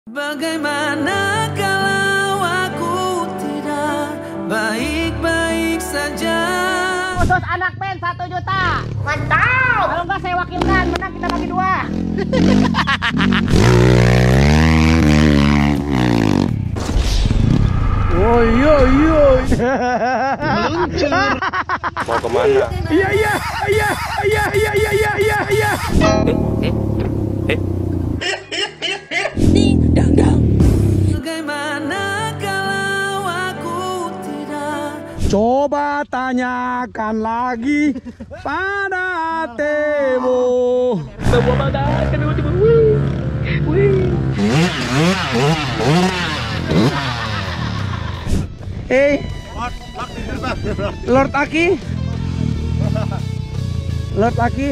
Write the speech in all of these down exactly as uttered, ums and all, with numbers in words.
Bagaimana kalau aku tidak baik-baik saja? Khusus anak band satu juta. Mantap. Kalau enggak saya wakilkan, menang kita bagi dua. Oh iya iya. Meluncur. Mau kemana? Iya iya iya iya iya iya iya iya iya. Eh eh eh. Ding dang dang. Bagaimana kalau aku tidak? Coba tanyakan lagi pada Temo. Sebuah badan kedua tiba. Wih. Wih. Hey, Lord Aki, Lord Aki.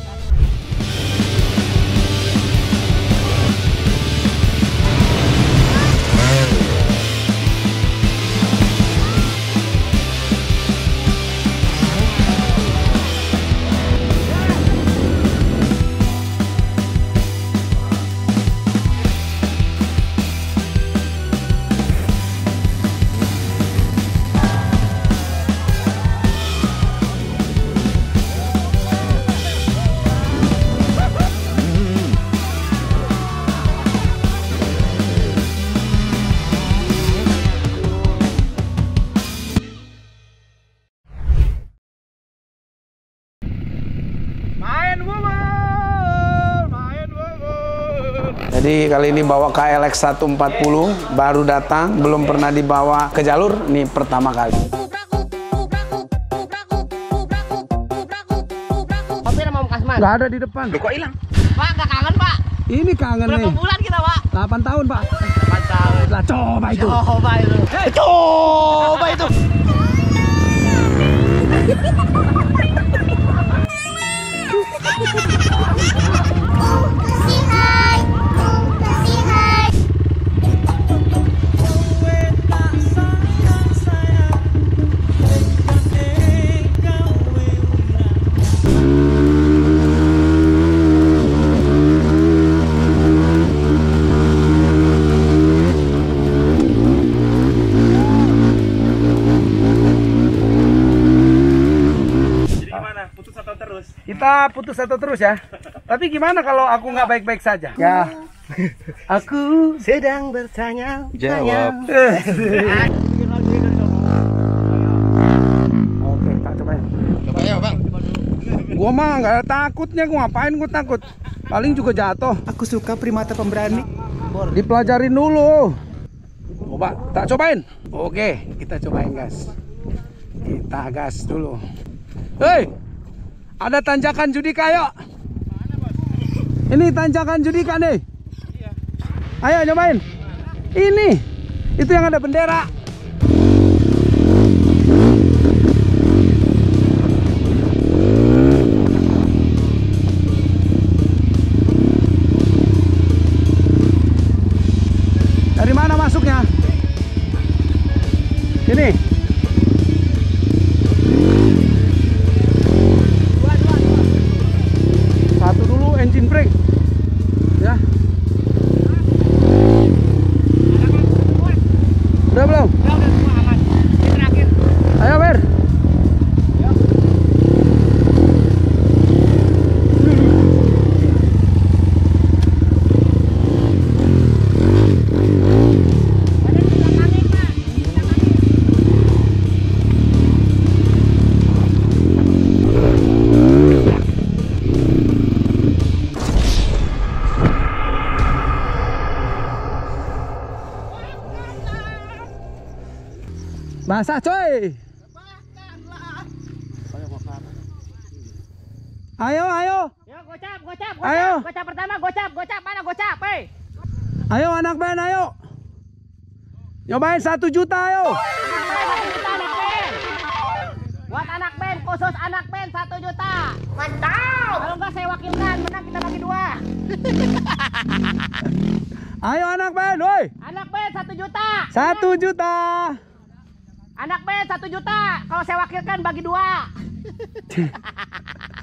Jadi kali ini bawa K L X seratus empat puluh, baru datang, belum pernah dibawa ke jalur, ini pertama kali. Kopi sama Om Kasman. Nggak ada di depan. Loh, kok hilang? Pak, nggak kangen Pak? Ini kangen Berapa nih. bulan kita Pak? delapan tahun Pak. delapan tahun. Lah coba itu. Coba itu. Eh, coba itu. Kita putus atau terus ya. Tapi gimana kalau aku nggak baik-baik saja? Ya. Aku sedang bertanya. Jawab. Oke, tak cobain. Coba ya, Bang. Gua mah nggak ada takutnya, gua ngapain gua takut. Paling juga jatuh. Aku suka primata pemberani. Dipelajarin dulu. Coba, tak cobain. Oke, kita cobain gas. Kita gas dulu. Hei, ada tanjakan Judika, yuk. Ini tanjakan Judika nih. Ayo nyobain. Ini, itu yang ada bendera. Dari mana masuknya? Ini. Satu dulu engine brake. Ya. Udah belum? Udah, udah semua aman. Ini terakhir. Ayo, Ber. Basah coy. Ayo, ayo. Yuk, gocap, gocap, gocap. Ayo. Gocap pertama, gocap, gocap. Mana gocap, hei? Ayo anak band, ayo. Nyobain satu juta, ayo. Satu juta anak band. Buat anak band, khusus anak band satu juta. Mantap. Kalau enggak saya wakilkan, menang kita bagi dua. Ayo anak band, woi. Anak band satu juta. Satu juta. Anak band satu juta. Kalau saya wakilkan bagi dua.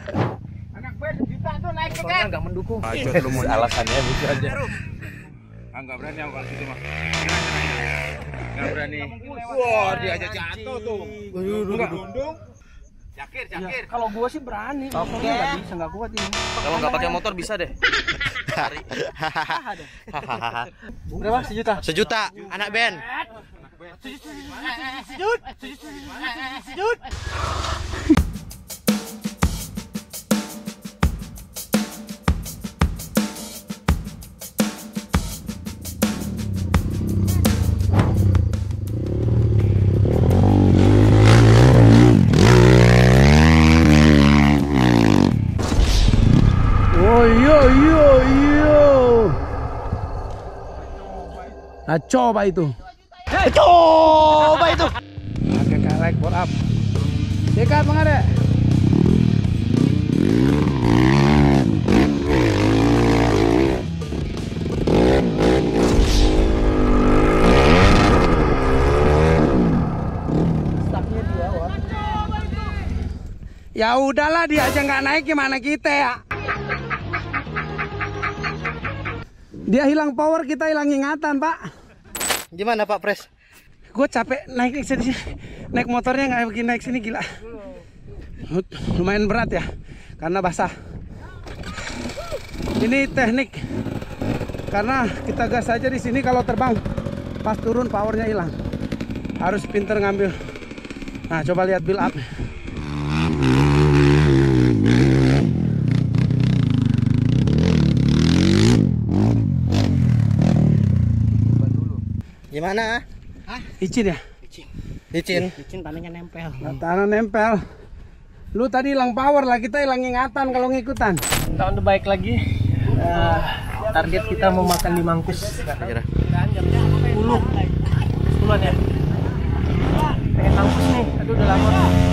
Anak band sejuta tuh naik tiket. Nggak mendukung. Alasannya bisa aja. Ah, nggak berani aku kalau situ mah. Nggak berani. Wah, dia aja jatuh tuh. Enggak. Jakir, jakir. Ya, kalau gua sih berani. Motornya nggak bisa, nggak kuat ini. Kalau nggak pakai motor bisa deh. Berapa? Sejuta. Sejuta, anak band. Sejut, sejut. Oh yo yo yo. Nah, coba itu. Coba itu. Pakai kalek ball up. Dekat Bang Ade. Ya udahlah, dia aja nggak naik, gimana kita ya? Dia hilang power, kita hilang ingatan, Pak. Gimana Pak Pres? Gue capek naik sini, naik motornya nggak begini, naik sini gila. Lumayan berat ya, karena basah. Ini teknik, karena kita gas aja di sini, kalau terbang pas turun powernya hilang. Harus pinter ngambil. Nah, coba lihat build up. Gimana? Hah? Licin ya? Licin. Licin tanahnya nempel. Nah, tanah nempel. Lu tadi hilang power lah, kita hilang ingatan kalau ngikutan. Kita udah baik lagi. Uh, target kita mau makan di Mangkus. Kira. sepuluh. sepuluhan ya. Pengen Mangkus nih. Aduh udah lama.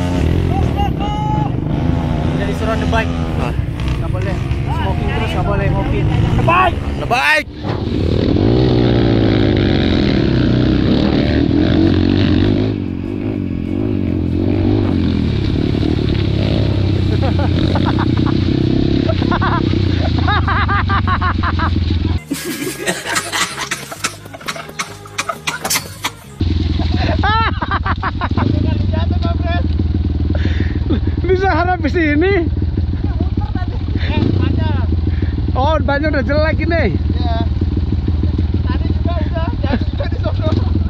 Jadi suruh the bike. Ah. Gak boleh smoking terus, gak boleh ngopi. The bike. The bike. Bisa harap di sini. Oh, bannya udah jelek ini. Iya. Tadi juga udah, jatuh juga di sono.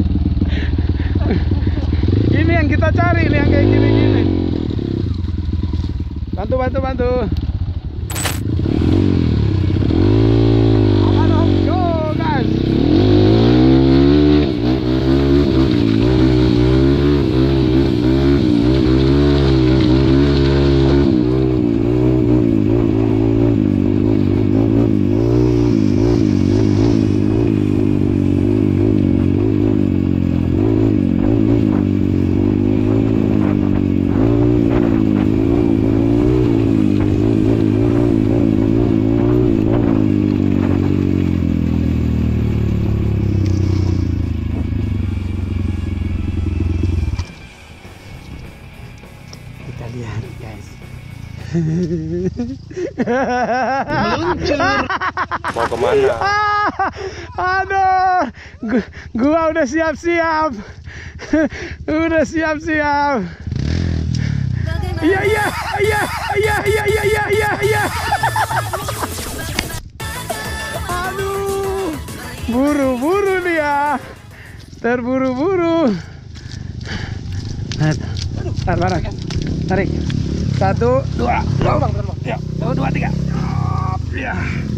Ini yang kita cari, ini yang kayak gini-gini. Bantu, bantu, bantu. Go, guys. Kita lihat, guys. Meluncur. Mau kemana? Aduh, gua, gua udah siap-siap. Udah siap-siap. Iya, iya, iya, iya, iya, iya, iya, iya, iya. Aduh, buru-buru dia. Terburu-buru. Tarik, tarik, tarik. Satu, dua, dua, ya, satu, dua, tiga. Ya.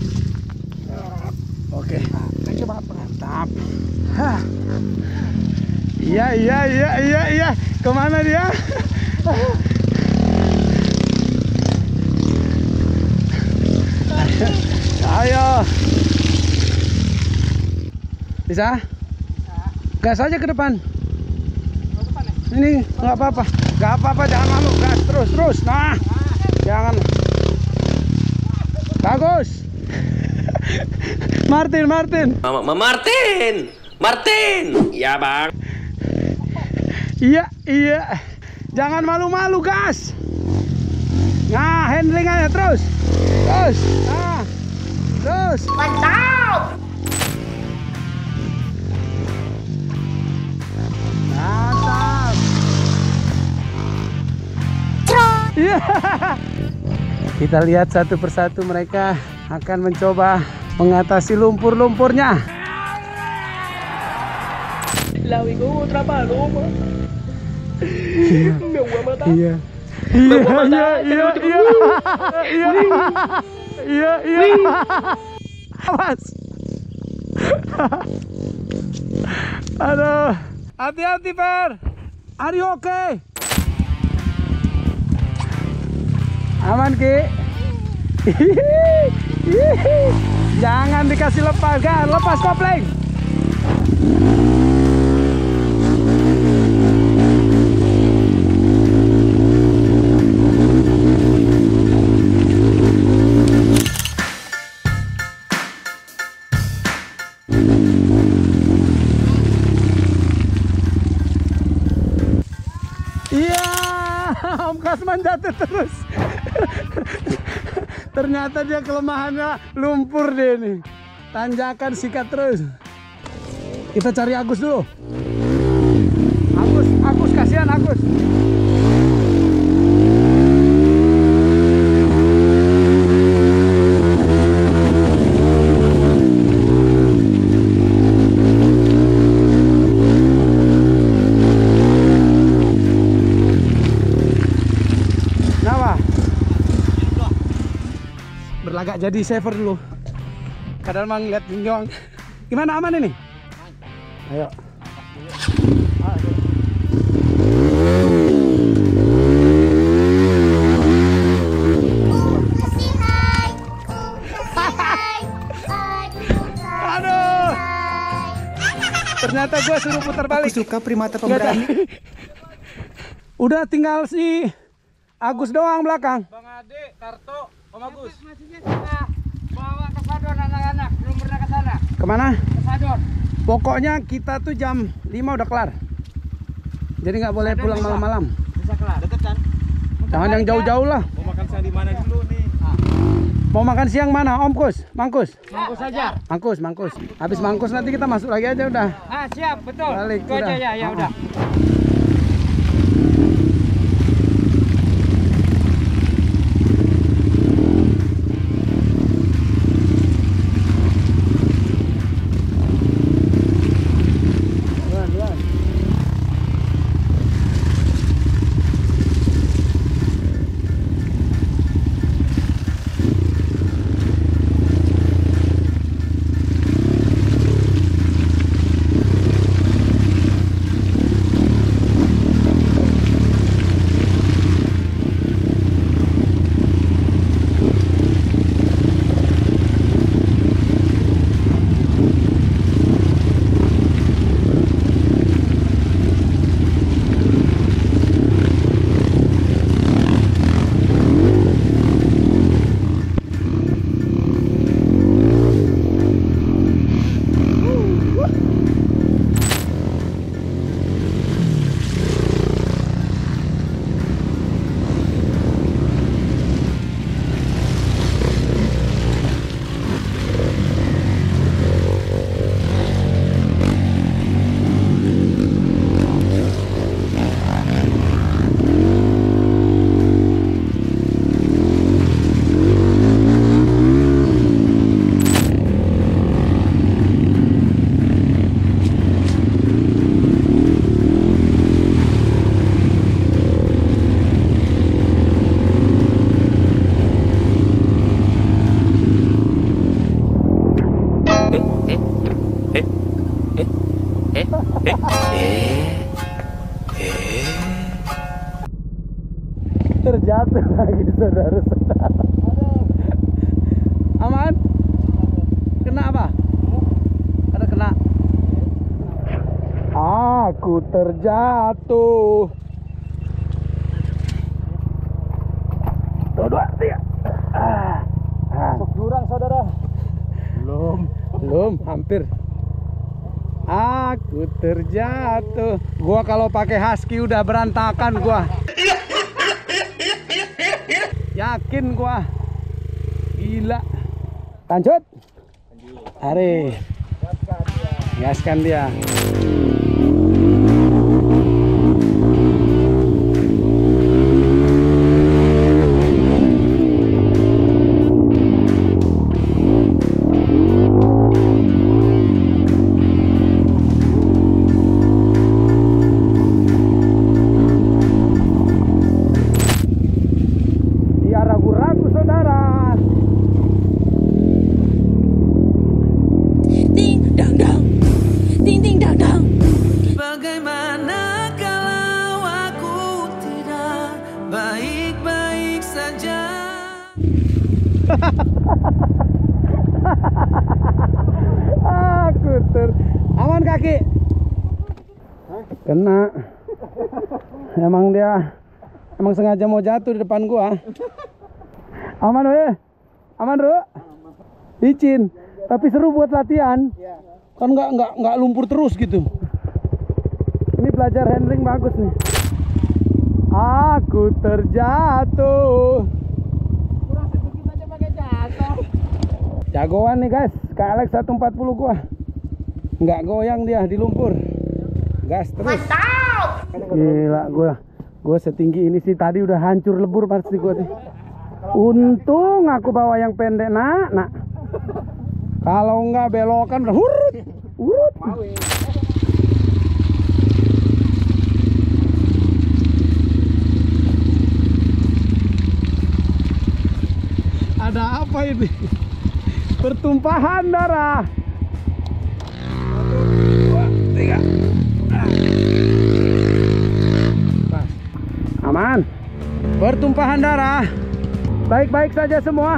Oke. Coba mantap. Hah. Iya, iya, iya, iya, iya. Kemana dia? Ayo. Bisa? Gas aja ke depan. Ini nggak apa-apa, nggak apa-apa, jangan malu, gas terus terus. Nah, jangan. Bagus. Martin, Martin. Mama Martin, Martin. Ya bang. Iya, iya. Jangan malu-malu, gas. Nah, handling aja terus, terus. Nah, terus. Mantap. Kita lihat satu persatu mereka akan mencoba mengatasi lumpur-lumpurnya. Lawi ko trapa luma. Mewa mata. Iya. Iya, iya, iya, iya. Iya. Iya, iya. Awas. Aduh. Hati-hati, Per. Are you okay? Aman, Ki? Jangan dikasih lepas, kan? Lepas kopling. Iya, Om Kasman jatuh terus. Ternyata dia kelemahannya lumpur deh ini. Tanjakan sikat terus. Kita cari Agus dulu. Agus, Agus kasihan Agus. Berlagak jadi saver dulu. Kadang mang lihat jinjong. Gimana, aman ini? Ayo. Aduh. Ternyata gue suruh putar balik. Aku suka primata pemberani. Udah tinggal si Agus doang belakang. Bang Ade, Tarto, Om Agus. Masihnya kita bawa ke Sadon anak-anak, belum pernah ke sana. Kemana? Ke Sadon. Pokoknya kita tuh jam lima udah kelar. Jadi nggak boleh pulang malam-malam. Bisa kelar. Deket kan? Jangan yang jauh-jauh lah. Mau makan siang di mana dulu nih? Mau makan siang mana? Om Kus? Mangkus? Mangkus saja. Mangkus, mangkus. Habis mangkus nanti kita masuk lagi aja udah. Ah, siap, betul. Balik, Itu aja udah. ya, ya Oh. udah. Duluan, duluan. Terjatuh lagi saudara-saudara. Aman? Kena apa? Ada kena. Aku terjatuh. Tuh, dua, tiga. Ah. Masuk jurang saudara. Belum. Belum, hampir. Aku terjatuh. Gua kalau pakai husky udah berantakan gua. Yakin gua. Gila. Lanjut. Hari. Gaskan dia. Ki? Kena. Emang dia emang sengaja mau jatuh di depan gua. Aman weh? Aman Ru? Licin, tapi seru buat latihan. Kan nggak nggak nggak lumpur terus gitu. Ini belajar handling bagus nih. Aku terjatuh. Kurang sedikit aja pakai jatuh. Jagoan nih guys, K L X seratus empat puluh gua. Nggak goyang dia di lumpur. Gas terus. Mantap. Gila gua. Gua setinggi ini sih tadi udah hancur lebur pasti gua nih. Untung aku bawa yang pendek nak, nak. Kalau nggak belokan udah hurut. Hurut. Ada apa ini? Pertumpahan darah. Satu, dua, tiga. Pas. Aman. Pertumpahan darah. Baik-baik saja semua.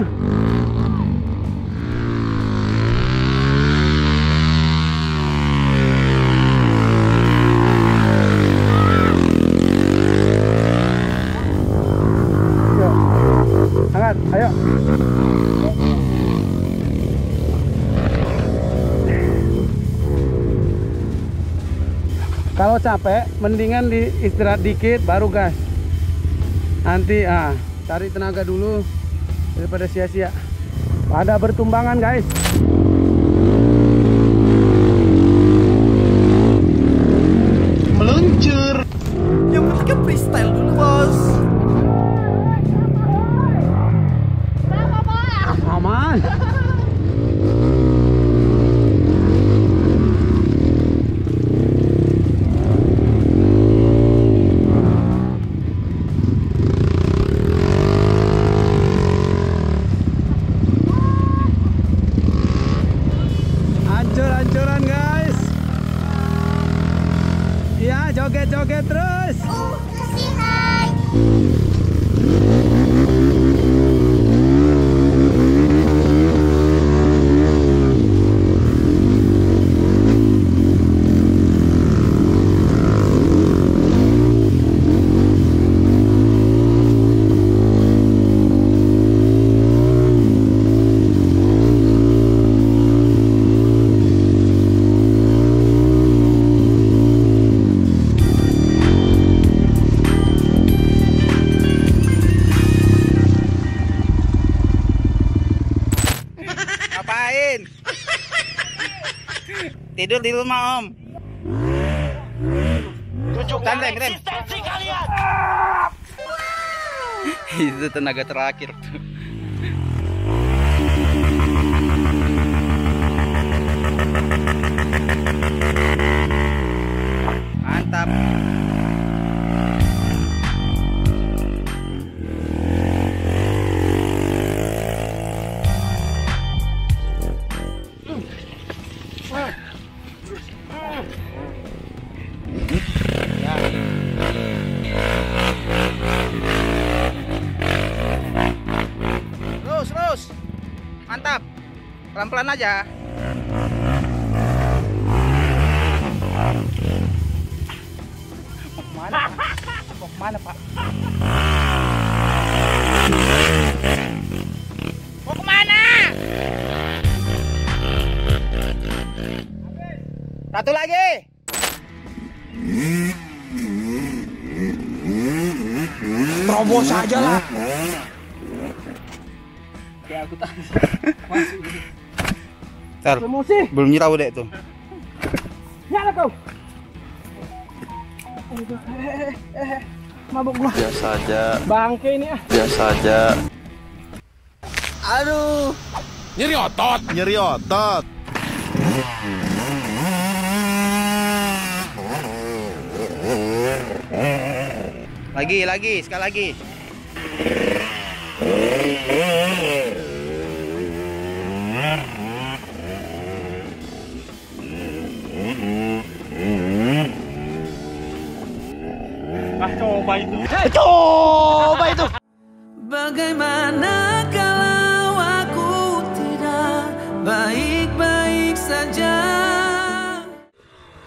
Yuk. Angkat, ayo. Kalau capek, mendingan di istirahat dikit baru gas. Nanti ah, cari tenaga dulu daripada sia-sia. Pada bertumbangan guys. Meluncur. Yang penting kan freestyle dulu bos. Aman. Hancur-hancuran guys. Ya, joget-joget terus. Oh, kasih hai. Ngapain? Tidur di rumah om. Santai, santai. Itu tenaga terakhir tuh. Mantap. Terus, terus. Mantap. Pelan-pelan aja. Mau kemana, Pak? Mau kemana, Pak? Mau kemana? Satu lagi. Terobos aja lah. Ya aku tak. Ntar, belum nyerau deh tuh. Nyala kau. Eh, eh, mabuk gua. Biasa aja. Bangke ini ah. Biasa aja. Aduh. Nyeri otot. Nyeri otot. Lagi, lagi, sekali lagi. Ah, coba itu. Coba itu. Bagaimana kalau aku tidak baik-baik saja?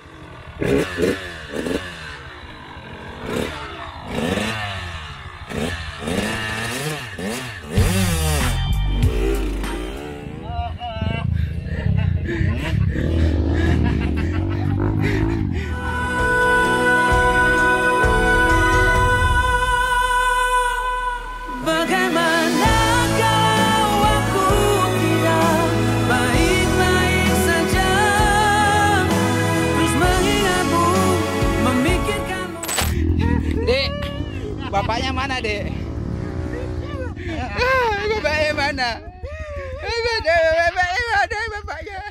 Bapaknya mana, Dek? Bapaknya mana? Bapaknya mana, bapaknya?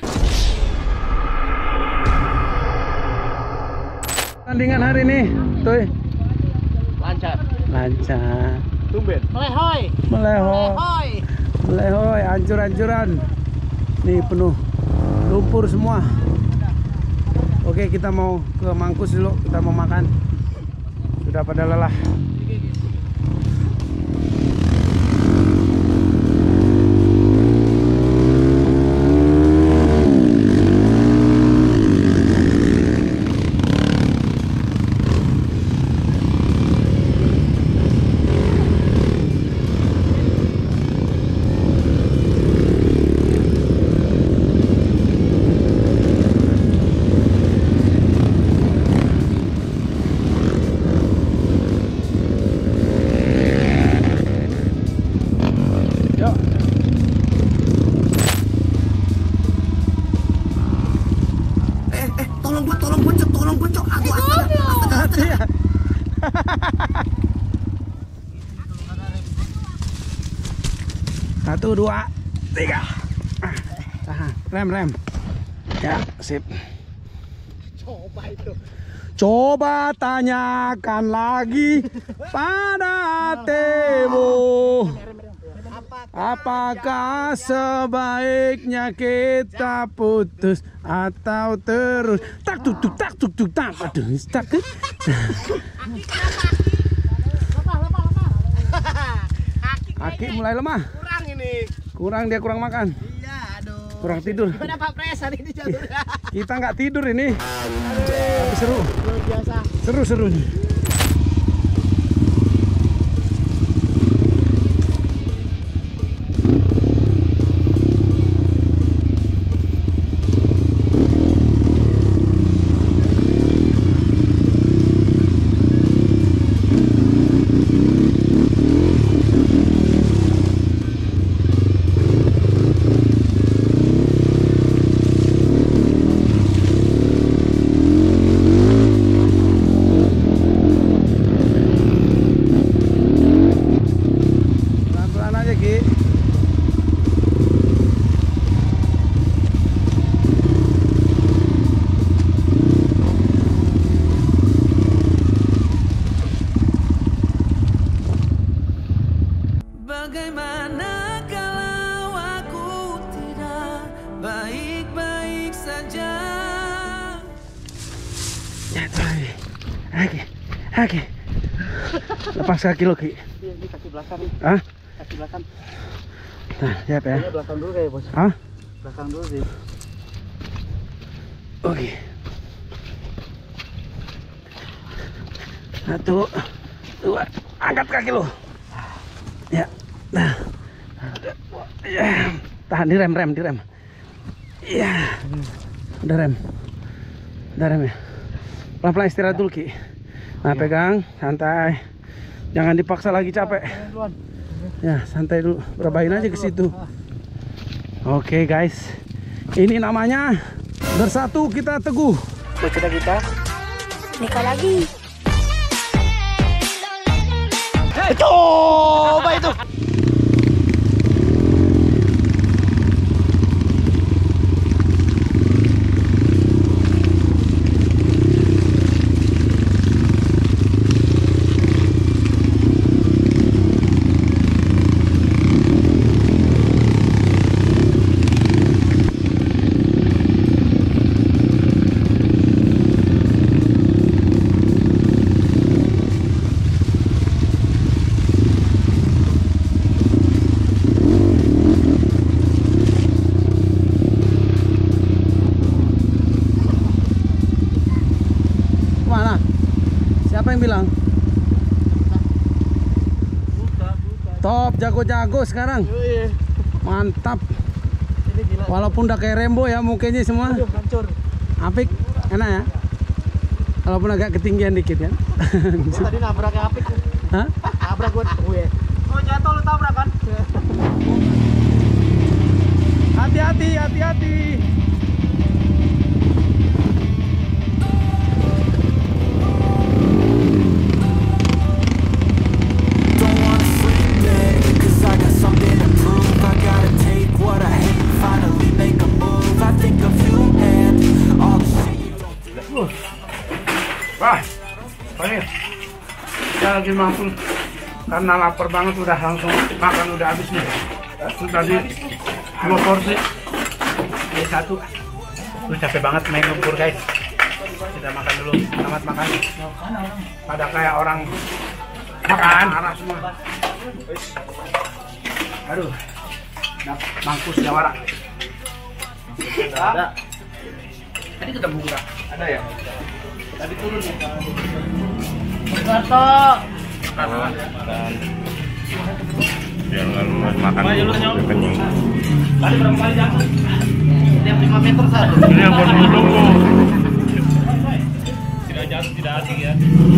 Tandingan hari ini, tuh. Lancar. Lancar. Tumben. Melehoy. Melehoy. Melehoy. Melehoy, hancur-hancuran. Nih penuh lumpur semua. Oke, kita mau ke Mangkus dulu, kita mau makan. Sudah pada lelah. Satu, dua, tiga. Tahan, rem, rem. Ya, sip. Coba itu. Coba tanyakan lagi pada hatimu, apakah sebaiknya kita putus atau terus? Tak tuk tuk tak tuk tuk tak. Aduh, tak. Aki mulai lemah. Kurang ini. Kurang, dia kurang makan. Iya, aduh. Kurang tidur. Gimana Pak Pres hari ini jalurnya? Kita nggak tidur ini. Tapi seru. Luar biasa. Seru-seru nih. Bagaimana kalau aku tidak baik-baik saja? Ya, lagi, lagi, lagi. Lepas kaki lo, Ki. Ini kaki belakang. Hah? Kaki belakang. Nah, siap ya. Ini belakang dulu kayak bos. Hah? Belakang dulu sih. Oke. Satu, dua, angkat kaki lo. Ya, nah, ya, tahan di rem, rem, di rem. Ya, udah rem, udah rem ya. Pelan-pelan istirahat dulu, Ki. Nah, pegang, santai. Jangan dipaksa lagi capek. Ya, santai dulu. Berabain aja ke situ. Oke, guys. Ini namanya bersatu kita teguh. Cita kita Nikah lagi. coba itu. Mana? Siapa yang bilang? Top, jago-jago sekarang. Mantap. Walaupun udah kayak Rembo ya mukanya semua. Hancur. Apik, enak ya. Walaupun agak ketinggian dikit kan. Gua tadi nabraknya apik. Hah? Nabrak gua. Gue. Oh jatuh lu tabrak kan? Hati-hati, hati-hati. Wah, Panir, kita lagi mampu karena lapar banget, udah langsung makan udah habis nih. Itu tadi dua porsi, ini satu. Lu capek banget main lumpur guys. Kita makan dulu, selamat makan. Pada kayak orang makan arah semua. Aduh, mangkus jawara. Ada. Tadi ketemu enggak? Ada ya? Tadi turun ya. Gato. Jangan makan kenyang. Tadi berapa kali jatuh? Setiap lima meter satu. Ini yang baru nunggu. Tidak jatuh, tidak asing ya.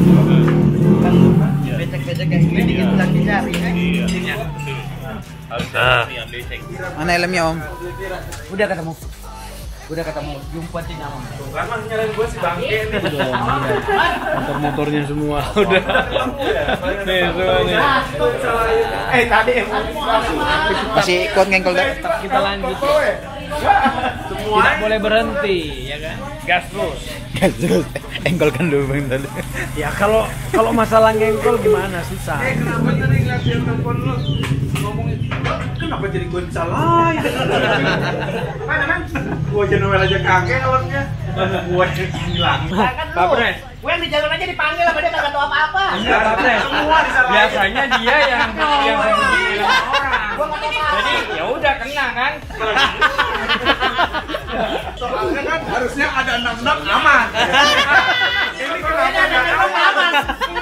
Becek-becek kayak gini dikit lagi cari. Iya. Harus yang becek. Mana helmnya Om? Udah ketemu. Udah ketemu, jumpa sih nyaman. Kan mas nyalain gue si bangke nih. Motor-motornya semua udah. Nih semuanya. Eh tadi Masih kuat ngengkel dah. Kita lanjut. Tidak boleh berhenti, ya kan? Gas terus. Gas terus. Engkol kan dulu bang tadi. Ya kalau kalau masalah ngengkol gimana susah. Eh kenapa tadi ngeliatin telepon lu ngomongin kenapa jadi gue disalahin? Mana man? Gue aja nomel aja kakek helmnya. Gue hilang. Pak Pres, gue yang di jalan aja dipanggil sama dia kagak tahu apa-apa. Enggak, Pak Pres. Semua disalahin. Biasanya dia yang yang sendiri orang. Gua nggak tahu. Jadi ya udah kena kan. Soalnya kan harusnya ada enam enam aman. Ini kenapa nggak aman?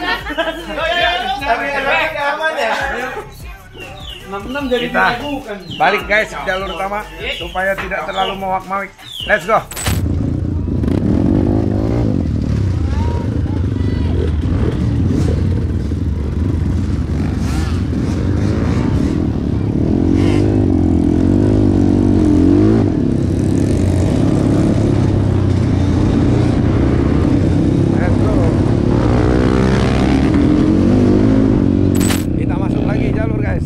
Tapi kenapa aman ya? enam enam jadi Kita balik guys ke jalur utama supaya tidak terlalu mawak-mawik. Let's go. Let's go. Kita masuk lagi jalur guys.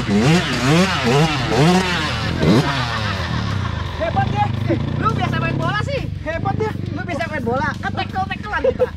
Hebat ya. Eh, lu biasa main bola sih. Hebat ya. Lu biasa main bola. Kan tackle-tacklean kita.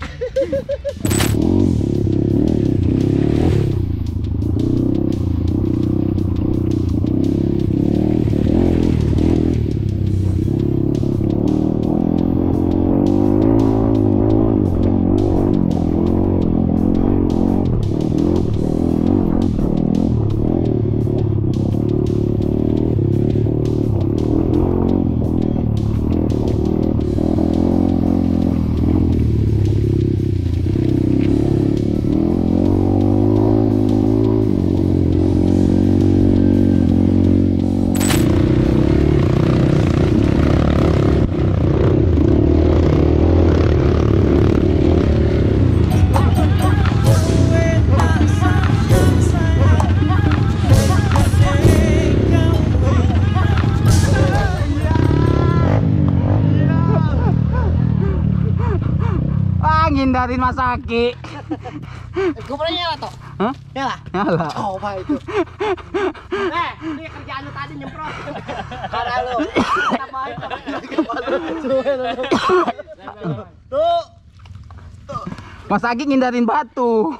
Ngindarin Mas Aki. Gue pernah nyala toh? Hah? Nyala? Nyala. Coba itu. Eh, ini kerjaan lu tadi nyemprot. Karena lu. Kita baik Tuh. Mas Aki ngindarin batu.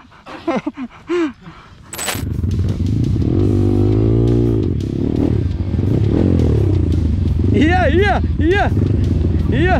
Iya, iya, iya. Iya.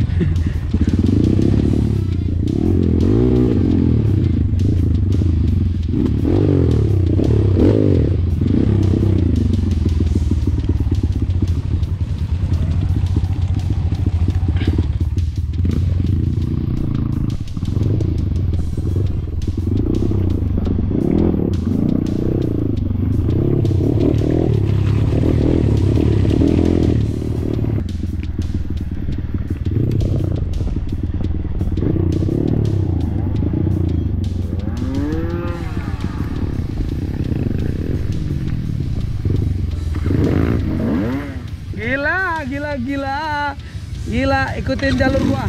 Gila, gila, gila. Gila, ikutin jalur gua.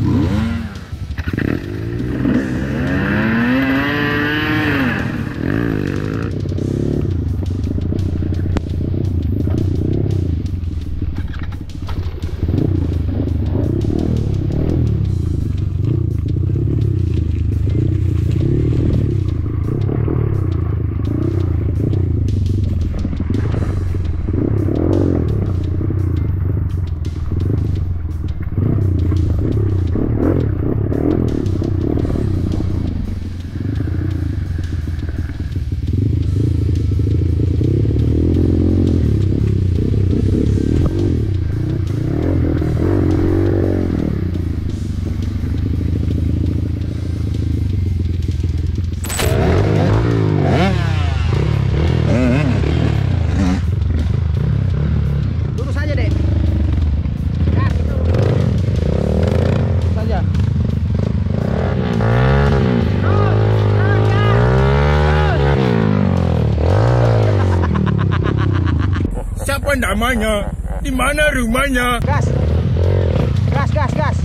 Namanya, di mana rumahnya? Gas, gas, gas, gas.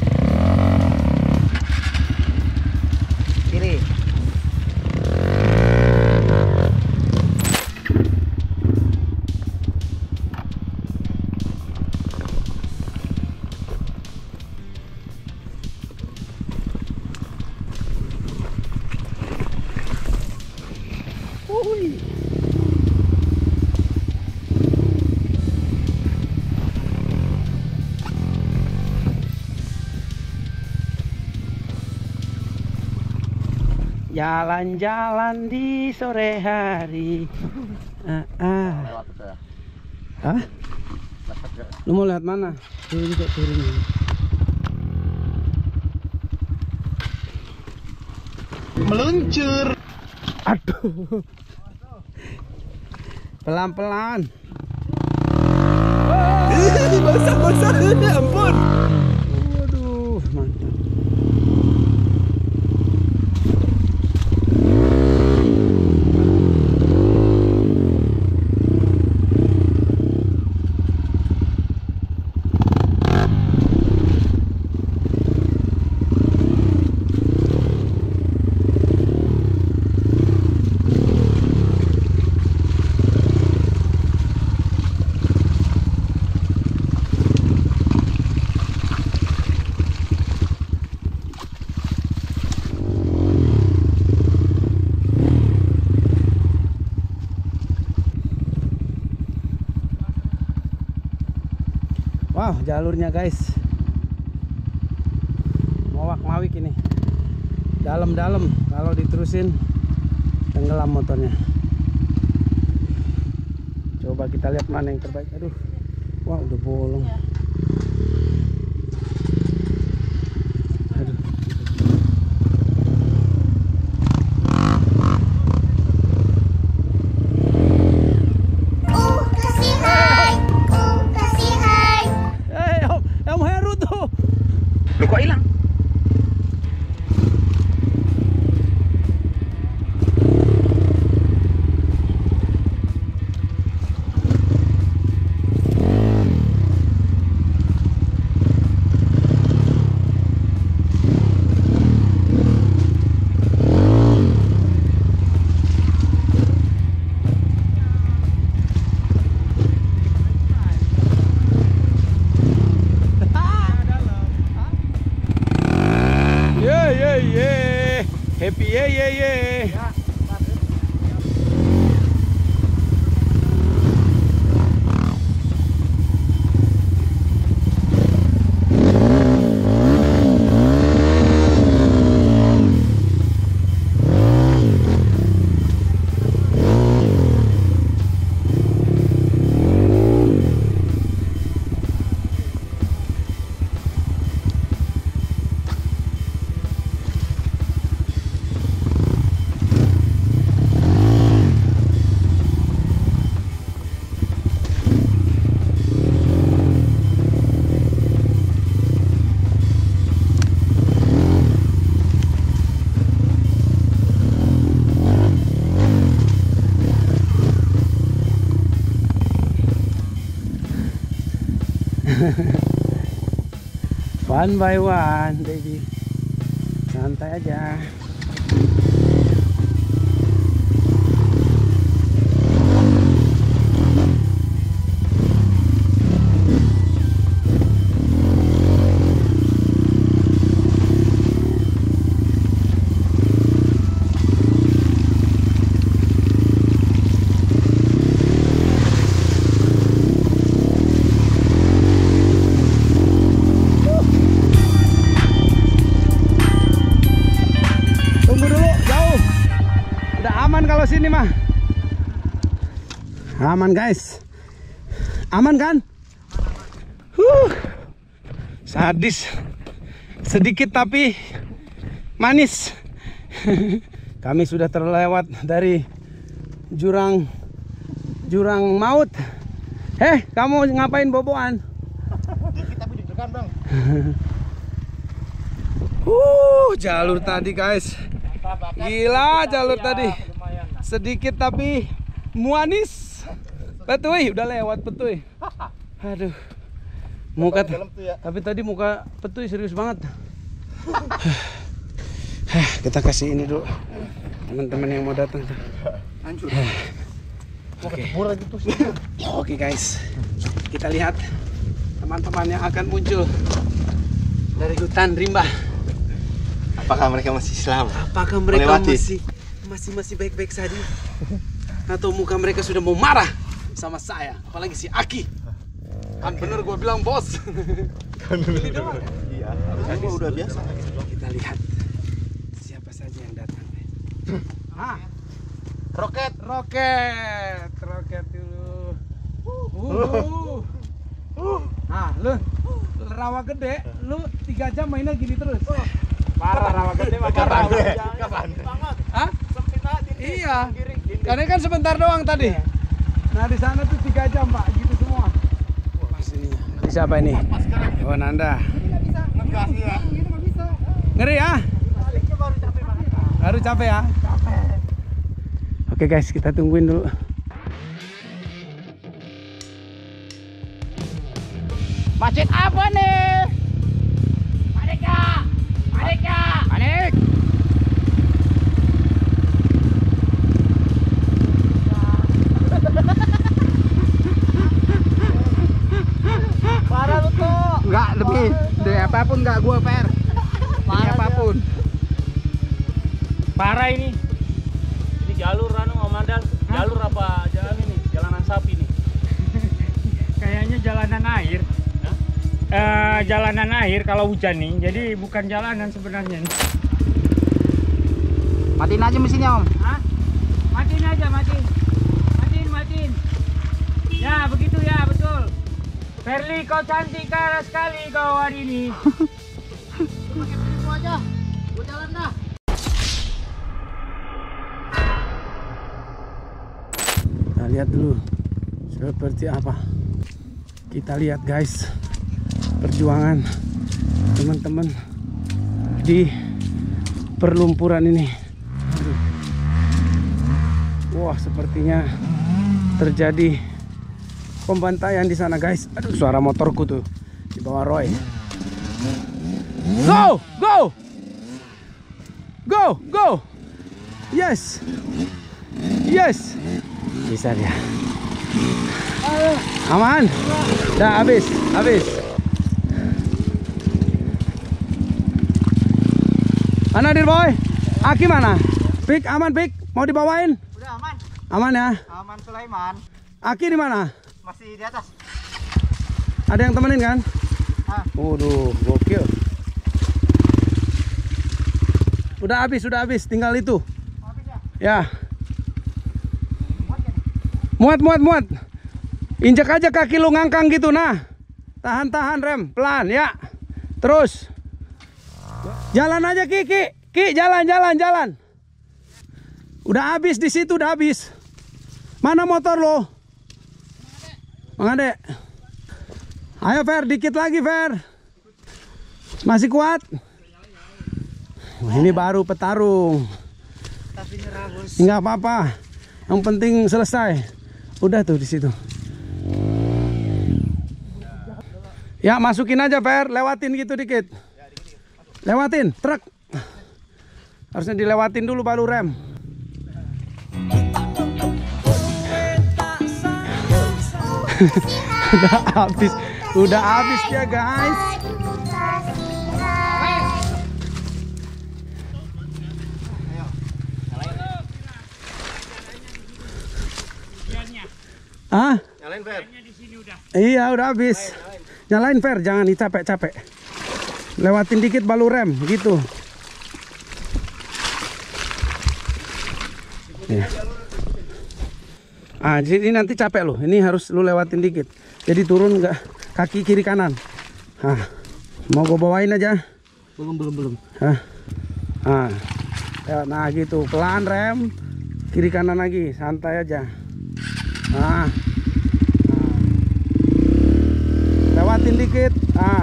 Kiri. Uhuy. Jalan-jalan di sore hari. Ah, ah. Hah? Lu mau lihat mana? Turun kok turun. Meluncur. Aduh. Pelan-pelan. Basah-basah, ya ampun. Waduh, mantap. Wow, jalurnya guys. Mowak mawik ini. Dalam-dalam, kalau diterusin tenggelam motornya. Coba kita lihat mana yang terbaik. Aduh. Wah, udah bolong. Aduh. Lu kok hilang? Happy ye ye ye. One by one, baby. Santai aja. Kalau sini mah aman guys, aman kan? Huh. Sadis, sedikit tapi manis. Kami sudah terlewat dari jurang jurang maut. Eh, kamu ngapain boboan? Kita bujuk-bujukan bang. Uh, jalur tadi guys, gila jalur tadi. Sedikit tapi manis. Petuy udah lewat petuy. Aduh. Muka tapi tadi muka petuy serius banget. Kita kasih ini dulu teman-teman yang mau datang. Hancur. Oke. Oke guys. Kita lihat teman-teman yang akan muncul dari hutan rimba. Apakah mereka masih selamat? Apakah mereka melewati? masih masih masih baik-baik saja? Atau muka mereka sudah mau marah sama saya, apalagi si Aki? Kan bener gue bilang bos. Kan bener. Iya. Kan udah biasa. Kita lihat siapa saja yang datang. Ah, roket, roket, roket dulu. Uh, uh. Nah, lu rawa gede, lu tiga jam mainnya gini terus. Parah rawa gede mah parah. Kapan? Hah? Iya. Karena kan sebentar doang tadi. Nah di sana tuh tiga jam pak, gitu semua. Pas ini. Ini siapa ini? Oh Nanda. Ngeri ya? Baru capek ya? Oke guys, kita tungguin dulu. Macet apa nih? Panik ya! Panik ya! Panik! Parah lu tuh! Enggak, lebih dari apapun enggak gua per. Demi apapun. Parah ini. Ini jalur anu Omandal. Jalur apa jalan ini? Jalanan sapi nih. Kayaknya jalanan air. Hah? uh, jalanan air kalau hujan nih. Jadi bukan jalanan sebenarnya nih. Matiin aja mesinnya Om. Hah? Matiin aja, matiin. Matiin, matiin. Ya, begitu ya, betul. Verly, kau cantik sekali kau hari ini. Pakai pintu aja. Gua jalan dah. Kita lihat dulu seperti apa. Kita lihat guys perjuangan teman-teman di perlumpuran ini. Aduh. Wah, sepertinya terjadi pembantaian di sana guys. Aduh, suara motorku tuh di bawah Roy. Go, go, go, go. Yes, yes. Bisa dia. Aman. Dah habis, habis. Mana dir boy? Aki mana? Pik, aman Pik? Mau dibawain? Udah aman. Aman ya? Aman Sulaiman. Aki di mana? Masih di atas. Ada yang temenin kan? Ah. Waduh, gokil. Udah habis, sudah habis. Tinggal itu. Habis ya? Ya. Muat, muat, muat. Injak aja kaki lu ngangkang gitu, nah. Tahan, tahan rem, pelan ya. Terus. Jalan aja Ki, Ki. Ki, jalan, jalan, jalan. Udah habis di situ, udah habis. Mana motor lo? Mang Ade. Ayo Fer, dikit lagi Fer. Masih kuat? Wah, ini baru petarung. Enggak apa-apa. Yang penting selesai. Udah tuh di situ. Ya, masukin aja Fer, lewatin gitu dikit. Lewatin, truk. Harusnya dilewatin dulu baru rem. Udah habis, udah habis ya guys. Ah? Nyalain Fer. Iya udah habis. Nyalain Fer, jangan capek-capek. Lewatin dikit balu rem gitu. Ya. Ah, jadi nanti capek loh. Ini harus lu lewatin dikit. Jadi turun nggak kaki kiri kanan. Ah, mau gue bawain aja. Belum, belum, belum. Hah? Ah, nah gitu pelan rem kiri kanan lagi, santai aja. Nah, nah. Lewatin dikit. Ah,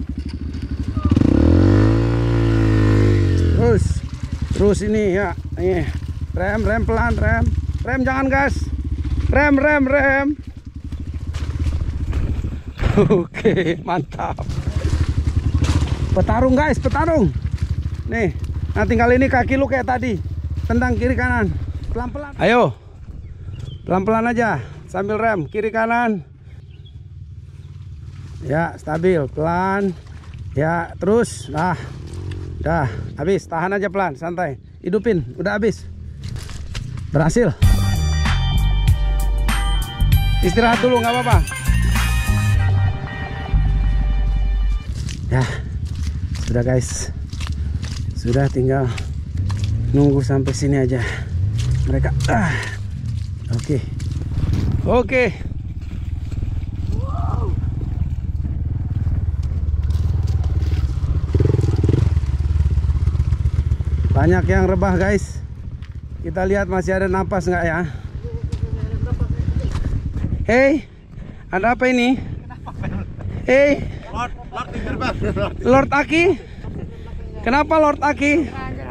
terus, terus ini ya, ini rem, rem pelan, rem, rem jangan gas, rem, rem, rem. Oke, mantap. Petarung guys, petarung. Nih, nah tinggal ini kaki lu kayak tadi, tendang kiri kanan, pelan-pelan. Ayo, pelan-pelan aja, sambil rem kiri kanan. Ya, stabil, pelan. Ya, terus, nah, dah, habis. Tahan aja pelan, santai. Hidupin, udah habis. Berhasil. Istirahat dulu, nggak apa-apa. Ya, sudah guys. Sudah tinggal nunggu sampai sini aja. Mereka. Ah. Oke. Oke. Banyak yang rebah guys. Kita lihat masih ada napas nggak ya? Hei, ada apa ini? Hei, Lord, Lord terbang. Lord Aki. Kenapa Lord Aki?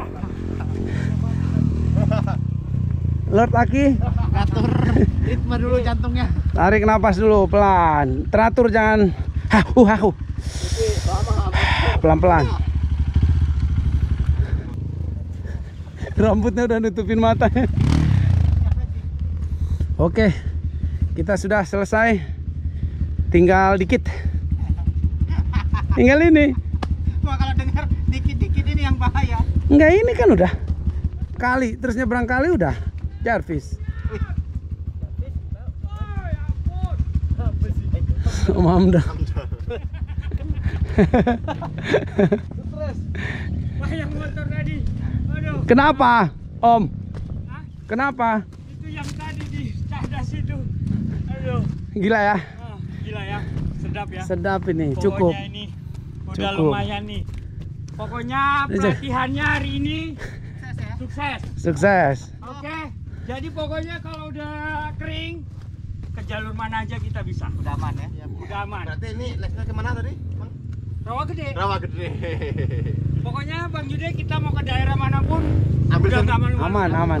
Lord Aki. Atur ritme dulu jantungnya. Tarik napas dulu pelan. Teratur jangan hahu hahu. Pelan-pelan. Rambutnya udah nutupin matanya. Oke, kita sudah selesai. Tinggal dikit. Tinggal ini. Gua kalau dengar dikit-dikit ini yang bahaya. Enggak, ini kan udah kali, terus nyebrang kali udah Jarvis. Mam dah. Stres. Banyak motor tadi. Aduh. Kenapa, Om? Hah? Kenapa? Itu yang tadi di cadas itu. Aduh. Gila ya? Ah, gila ya. Sedap ya. Sedap ini, Pokoknya cukup. ini udah Cukup. lumayan nih. Pokoknya pelatihannya hari ini sukses. Sukses. Oke. Jadi pokoknya kalau udah kering ke jalur mana aja kita bisa. Udah aman ya? Udah aman. Berarti ini lesnya kemana tadi? Rawa gede. Rawa Gede. Pokoknya Bang Jude kita mau ke daerah manapun Ambil udah sendiri. aman. Aman, aman.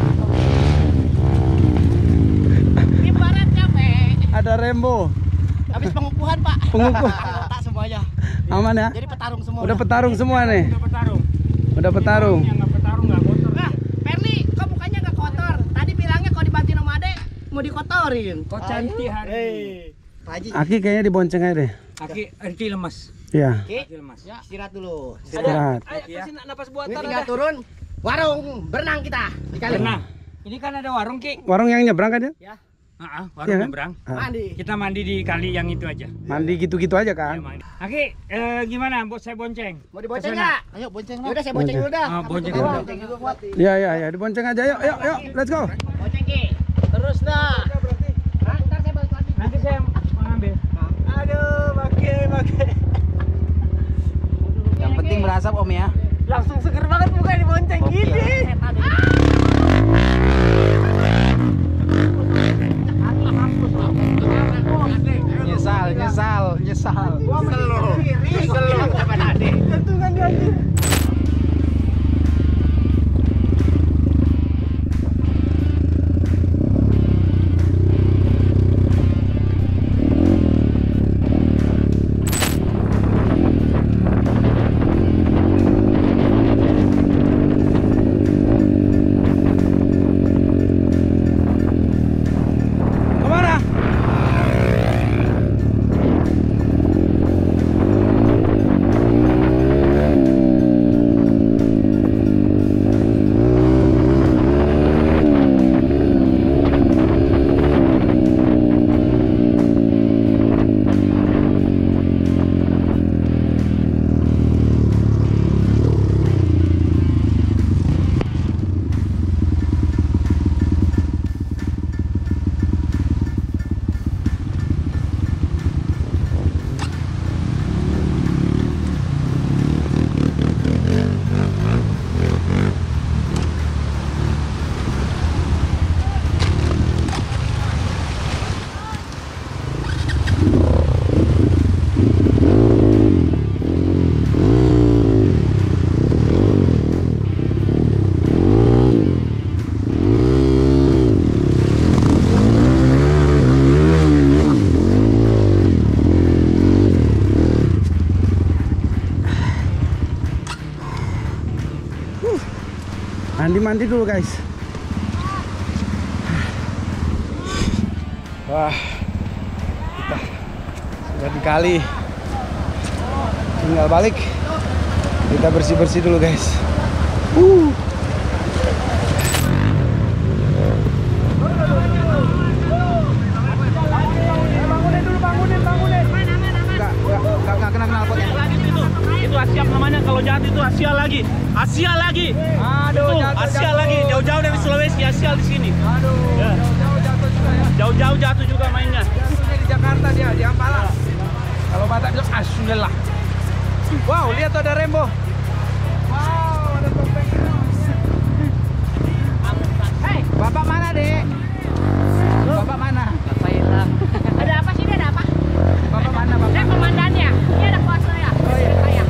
Ibarat capek. Ada Rembo. Habis pengukuhan, Pak. Pengukuh. Tak semuanya. Aman ya? Jadi petarung semua. Udah petarung semua nih. Udah petarung. Udah petarung. Yang nggak petarung nggak kotor. Nah, Perli, kok mukanya nggak kotor? Tadi bilangnya kalau dibantuin sama Ade mau dikotorin. Kok cantik hari ini. Pak Haji. Aki kayaknya dibonceng aja deh. Aki, Arti lemas. Iya. Arti lemas. Ya, istirahat dulu. Istirahat. Ayo kasih napas Ini buatan tinggal ada. turun warung berenang kita di kali. Berenang. Ini kan ada warung Ki. Warung yang nyebrang kan ya? Ya, Ah, Iya warung kan? nyebrang. Ah, mandi. Kita mandi di kali yang itu aja. mandi gitu-gitu aja Ya, kan? mandi. Aki, eh, gimana? Buat saya bonceng. Mau dibonceng Kesana. nggak? Ayo bonceng Ya udah saya bonceng dulu dah. Ah, bonceng Kamu dulu. bonceng juga kuat. Iya, iya, iya, dibonceng aja. Yuk, yuk, yuk. Let's go. Bonceng Ki. Terus dah. Nah, ntar saya bantu lagi. Nanti saya mengambil. Aduh, makin makin. Yang penting berasap Om ya. Langsung seger banget muka dibonceng gini. Nyesal, nyesal, nyesal. Selo. Selo. Gantungan dia anjing. Kemana? Mandi-mandi dulu guys. Wah, kita sudah di kali, tinggal balik. Kita bersih-bersih dulu guys. Uh. Itu Asia namanya, kalau jatuh itu Asia lagi. Asia lagi. Aduh, itu Asia lagi. Jauh-jauh dari Sulawesi, Asia di sini. Aduh, ya. Jauh-jauh jatuh juga ya. Jauh-jauh jatuh juga mainnya. Jatuhnya di Jakarta dia, di Ampala. Kalau Batak itu Alhamdulillah. Wow, lihat tuh ada Rembo. Wow, ada topeng. Hei, Bapak mana, Dek? Bapak mana? Bapak hilang. Ada apa sih? Ada apa? Bapak mana, Bapak? Saya komandannya. Ini ada kuasa ya. Oh iya. Saya.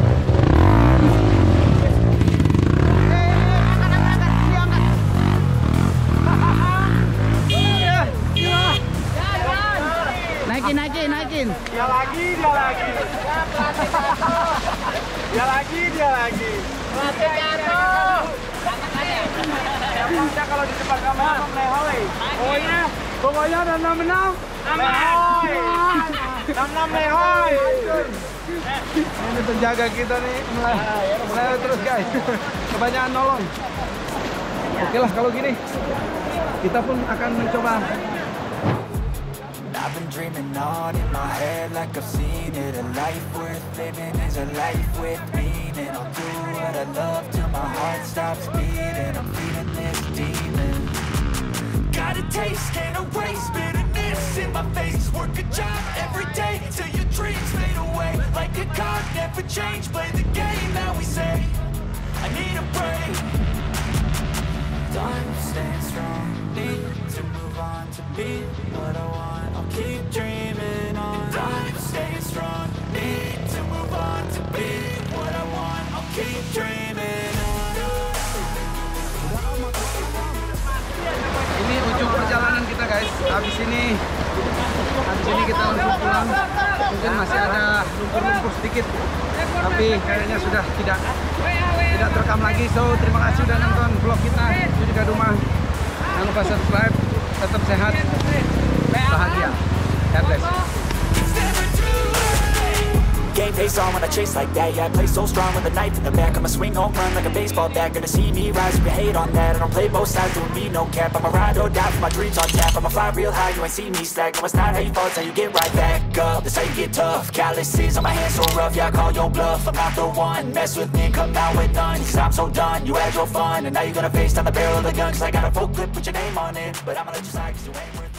Naikin, naikin, naikin. Dia lagi, dia lagi. Dia lagi, dia lagi. Mati jatuh. Kita kalau di depan kamera melehoi. Pokoknya, pokoknya ada enam enam. Melehoi. Enam enam melehoi. Ini penjaga kita nih, melewat terus guys. Kebanyakan nolong. Oke lah kalau gini, kita pun akan mencoba I've been dreaming on in my head like I've seen it. A life worth living is a life with meaning. I'll do what I love till my heart stops beating. I'm feeding this demon. Got a taste, can't erase bitterness in my face. Work a job every day till your dreams fade away. Like a card, never change. Play the game that we say. I need a break. Time staying strong. Need to move on to be what I want. I'll keep dreaming on. Time staying strong. Need to move on to be what I want. I'll keep dreaming on. Ini ujung perjalanan kita guys. Habis ini, habis ini kita langsung pulang. Mungkin masih ada lumpur-lumpur sedikit, tapi kayaknya sudah tidak tidak terekam lagi. So terima kasih sudah nonton vlog kita. Itu juga rumah. Jangan lupa subscribe. Tetap sehat, bahagia. God bless. Game face on when I chase like that. Yeah, I play so strong with a knife in the back. I'ma swing home run like a baseball bat. Gonna see me rise if you hate on that. I don't play both sides, doing me no cap. I'ma ride or die for my dreams on tap. I'ma fly real high, you ain't see me slack. No, it's not how you fall, it's how you get right back up. That's how you get tough. Calluses on my hands so rough, yeah, I call your bluff. I'm not the one, mess with me, come out with none. Cause I'm so done, you had your fun. And now you're gonna face down the barrel of the gun. Cause I got a full clip, put your name on it. But I'ma let you slide cause you ain't worth it.